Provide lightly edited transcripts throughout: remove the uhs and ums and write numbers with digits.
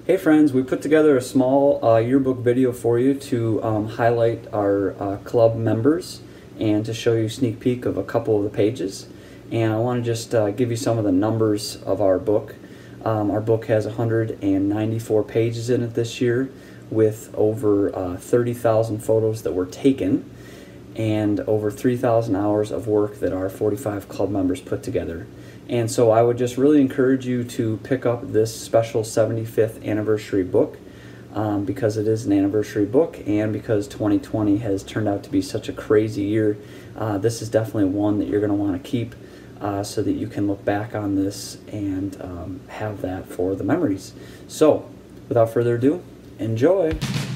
Hey friends, we put together a small yearbook video for you to highlight our club members and to show you a sneak peek of a couple of the pages. And I want to just give you some of the numbers of our book. Our book has 194 pages in it this year, with over 30,000 photos that were taken and over 3,000 hours of work that our 45 club members put together. And so I would just really encourage you to pick up this special 75th anniversary book because it is an anniversary book, and because 2020 has turned out to be such a crazy year. This is definitely one that you're going to want to keep so that you can look back on this and have that for the memories. So without further ado, enjoy!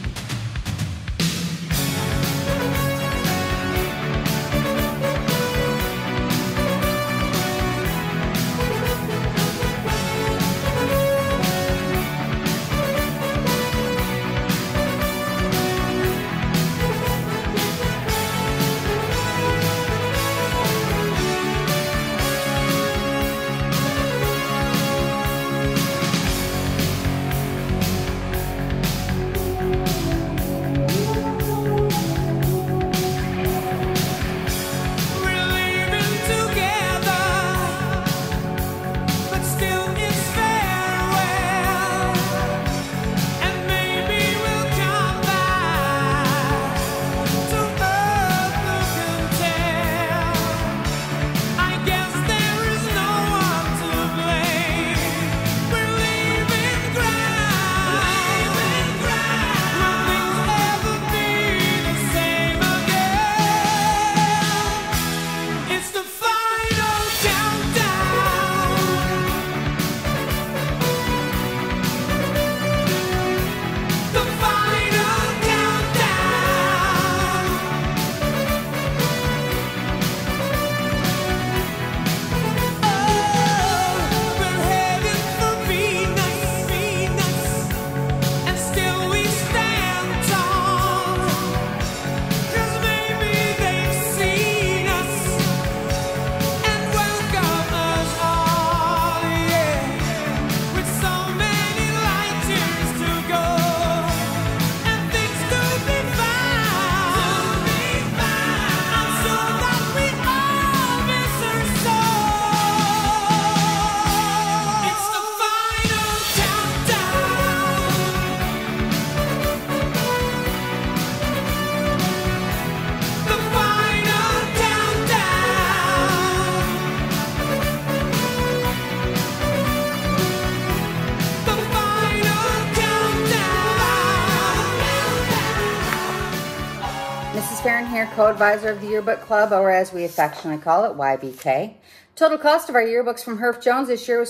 Mrs. Farron here, co-advisor of the Yearbook Club, or as we affectionately call it, YBK. Total cost of our yearbooks from Herff Jones this year was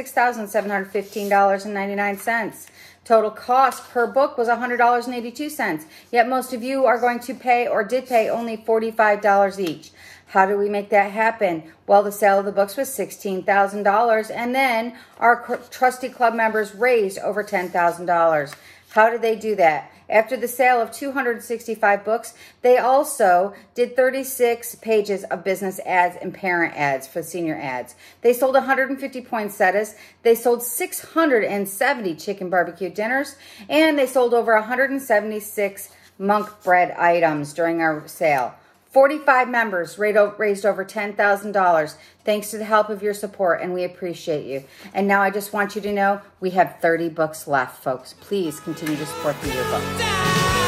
$26,715.99. Total cost per book was $100.82, yet most of you are going to pay or did pay only $45 each. How did we make that happen? Well, the sale of the books was $16,000, and then our trusty club members raised over $10,000. How did they do that? After the sale of 265 books, they also did 36 pages of business ads and parent ads for senior ads. They sold 150 poinsettias. They sold 670 chicken barbecue dinners, and they sold over 176 monk bread items during our sale. 45 members raised over $10,000 thanks to the help of your support, and we appreciate you. And now I just want you to know we have 30 books left, folks. Please continue to support the yearbook.